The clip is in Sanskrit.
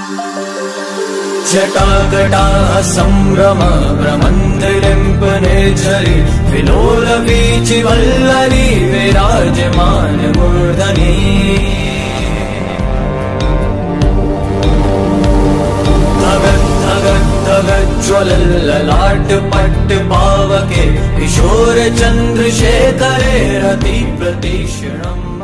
जटाकटाः सम्भ्रम प्रमन्दिलिम्पनेच्छरि विलोलवीचिवल्लरी विराजमानमूर्धनि ज्वलल्ललाट पावके किशोर चन्द्रशेखरे रति प्रतीक्षणम्।